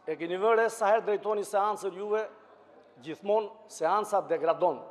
e keni vëre sa herë drejtoni seancën juve, gjithmonë seanca degradon.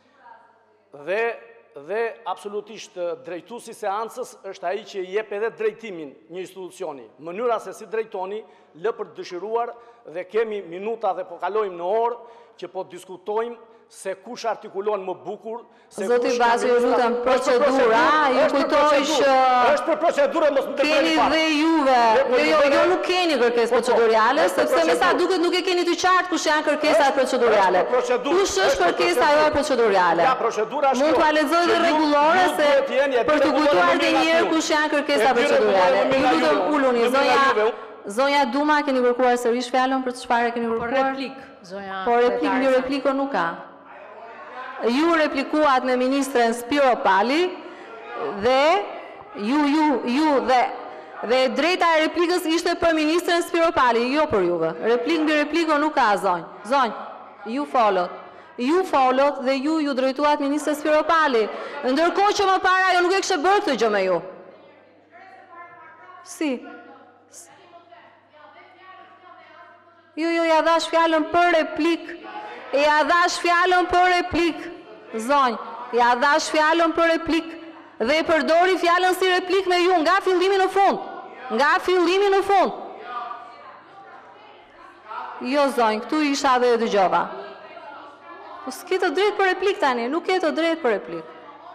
Dhe absolutisht drejtuesi seancës është ai që i jep edhe drejtimin një institucioni. Mënyra se si drejtoni lë për të dëshiruar dhe kemi minuta dhe po kalojmë në orë që po diskutojmë se kush artikulon më bukur, se Zoti Bazi, ju lutem, procedura, ju kujtojsh është për procedurë mos më keni dhe juve. Jo, nuk keni kërkesë procedurale, sepse me sa duket nuk e keni të qartë kush janë kërkesat procedurale. Kush është kërkesa jote procedurale? Mund t'ua lexoj dhe rregullore se për të kujtuar edhe një herë kush janë kërkesat procedurale. Ju lutem uluni, zonja Duma, keni kërkuar sërish fjalën për çfarë keni kërkuar? Por replik, zonja. Po repliko nuk ka. Ju replikuat me ministren Spiro Pali dhe dhe drejta e replikës ishte për ministren Spiro Pali, jo për juve. Replik mbi repliko nuk ka, zonjë. Zonjë, ju folot. Ju folot dhe ju drejtuat ministren Spiro Pali. Ndërkohë që më para jo nuk e kështë bërë këtë gjë me ju. Si? Jo, ja dhash fjallën për replik. Ja dhash fjallën për replik, zonjë, ja dhash fjallën për replik dhe përdori fjallën si replik me ju nga fillimi në fund. Nga fillimi në fund. Jo, zonjë, këtu isha dhe dëgjova. Po s'ke të drejt për replik tani, nuk ke të drejt për replik.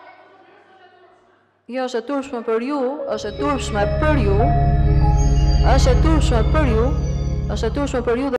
Jo, është e turpshme për ju, është e turpshme për ju, është e turpshme për ju, është e turpshme për ju.